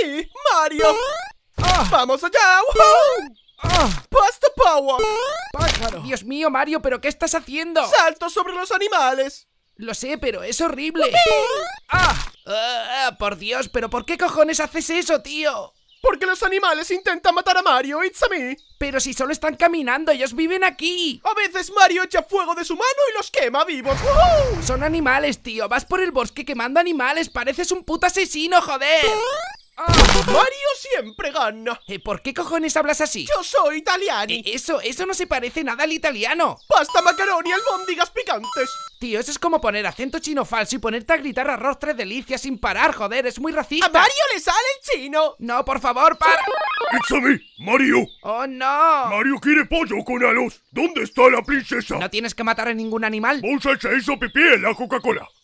mí, Mario. ¡Vamos allá! ¡Woohoo! ¡Pasta Power! ¡Pájaro! Dios mío, Mario, ¿pero qué estás haciendo? ¡Salto sobre los animales! Lo sé, pero es horrible. Por Dios, ¿pero por qué cojones haces eso, tío? Porque los animales intentan matar a Mario, it's a me. Pero si solo están caminando, ellos viven aquí. A veces Mario echa fuego de su mano y los quema vivos. ¡Woohoo! Son animales, tío. Vas por el bosque quemando animales. Pareces un puto asesino, joder. Mario siempre gana. ¿Por qué cojones hablas así? Yo soy italiano. Eso no se parece nada al italiano. Pasta, macaroni, albóndigas picantes. Tío, eso es como poner acento chino falso y ponerte a gritar arroz tres delicias sin parar, joder, es muy racista. ¡A Mario le sale el chino! No, por favor, para. ¡It's a me, Mario! ¡Oh, no! Mario quiere pollo con alos. ¿Dónde está la princesa? No tienes que matar a ningún animal. Vos se hizo pipí en la Coca-Cola.